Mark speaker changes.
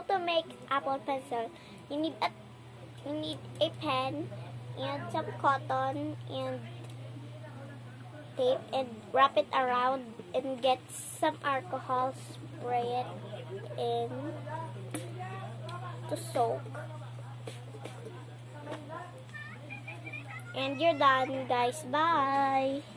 Speaker 1: to make apple pencil, you need a pen and some cotton and tape and wrap it around and get some alcohol, spray it in to soak. And you're done, guys. Bye!